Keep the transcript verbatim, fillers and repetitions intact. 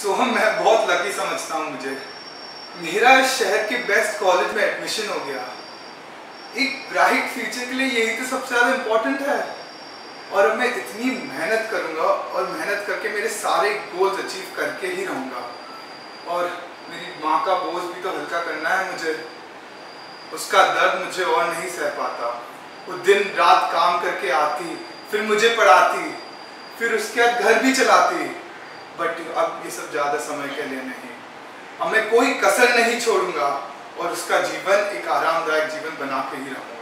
सोहम, मैं बहुत लकी समझता हूँ मुझे। मेरा शहर के बेस्ट कॉलेज में एडमिशन हो गया। एक ब्राइट फ्यूचर के लिए यही तो सबसे ज़्यादा इम्पोर्टेंट है। और अब मैं इतनी मेहनत करूँगा और मेहनत करके मेरे सारे गोल्स अचीव करके ही रहूँगा। और मेरी माँ का बोझ भी तो हल्का करना है मुझे। उसका दर्द मुझे और नहीं सह पाता। वो दिन रात काम करके आती, फिर मुझे पढ़ाती, फिर उसके बाद घर भी चलाती। बट अब ये सब ज़्यादा समय के लिए नहीं। अब मैं कोई कसर नहीं छोड़ूंगा और उसका जीवन एक आरामदायक जीवन बना के ही रहूँगा।